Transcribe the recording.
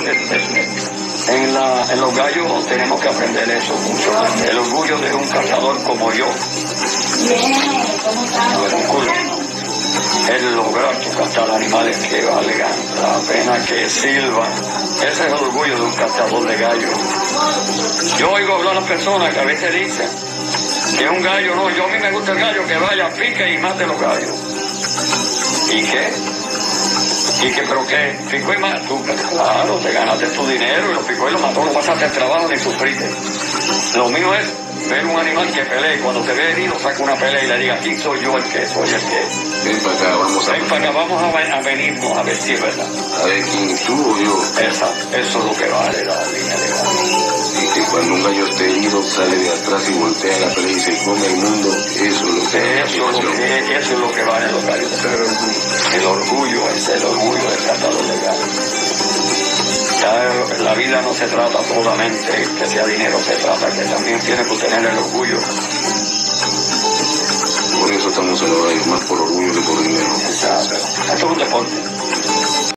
En los gallos tenemos que aprender eso mucho. El orgullo de un cazador como yo. El lograr cazar animales que valgan la pena, que sirvan. Ese es el orgullo de un cazador de gallos. Yo oigo hablar a las personas que a veces dicen que un gallo, no, yo a mí me gusta el gallo que vaya, pique y mate los gallos. ¿Y qué? ¿Y qué? ¿Pero qué? ¿Picó y mató? Claro, te ganaste tu dinero y lo picó y lo mató, no pasaste el trabajo ni sufriste. Lo mío es ver un animal que pelee, cuando te ve herido saca una pelea y le diga, aquí soy yo el que soy el que. Ven para acá, vamos a venirnos a ver si es verdad. A ver quién, tú o yo. Eso es lo que vale la línea de gallo. Y que cuando un gallo esté herido sale de atrás y voltea la pelea y se come el mundo, eso es lo que eso es lo que vale los gallos. El orgullo es el orgullo del cazador de gallos. Ya la vida no se trata solamente que sea dinero, se trata que también tiene que tener el orgullo. Por eso estamos en los gallos, más por orgullo que por dinero. Exacto. Esto es un deporte.